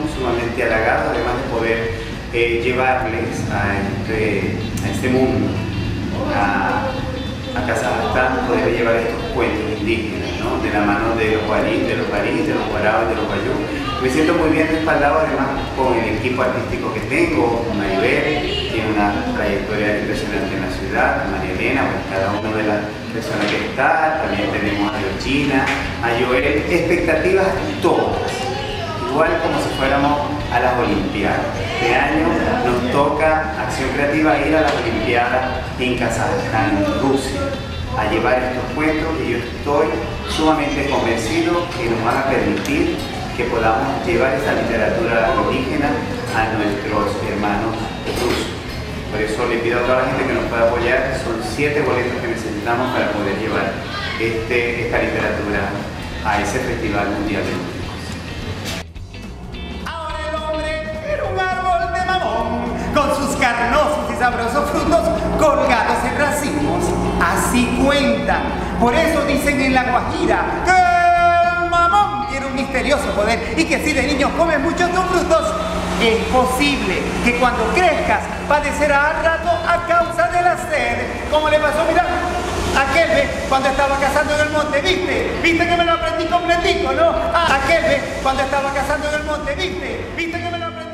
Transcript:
sumamente halagados, además de poder llevarles a este mundo, a Kazajstán, poder llevar estos cuentos indígenas, ¿no? De la mano de los guarí, de los guaraos, de los bayú. Me siento muy bien respaldado además con el equipo artístico que tengo, Maribel, tiene una trayectoria impresionante en la ciudad, María Elena, pues cada una de las personas que está, también tenemos a Georgina, a Joel, expectativas todas, igual como si fuéramos a las Olimpiadas. Este año nos toca Acción Creativa ir a las Olimpiadas en Kazajstán, en Rusia, a llevar estos cuentos y yo estoy sumamente convencido que nos van a permitir que podamos llevar esa literatura indígena a nuestros hermanos rusos. Por eso le pido a toda la gente que nos pueda apoyar, son 7 boletos que necesitamos para poder llevar esta literatura a ese Festival Mundial de Músicos. Ahora el hombre era un árbol de mamón, con sus carnosos y sabrosos frutos colgados en racimos. Así cuentan, por eso dicen en La Guajira que tiene un misterioso poder y que si de niños comes muchos tus frutos, es posible que cuando crezcas padecerás al rato a causa de la sed. ¿Cómo le pasó? Mira, aquel vez cuando estaba cazando en el monte, ¿viste que me lo aprendí completico, no? Aquel vez cuando estaba cazando en el monte, ¿viste que me lo aprendí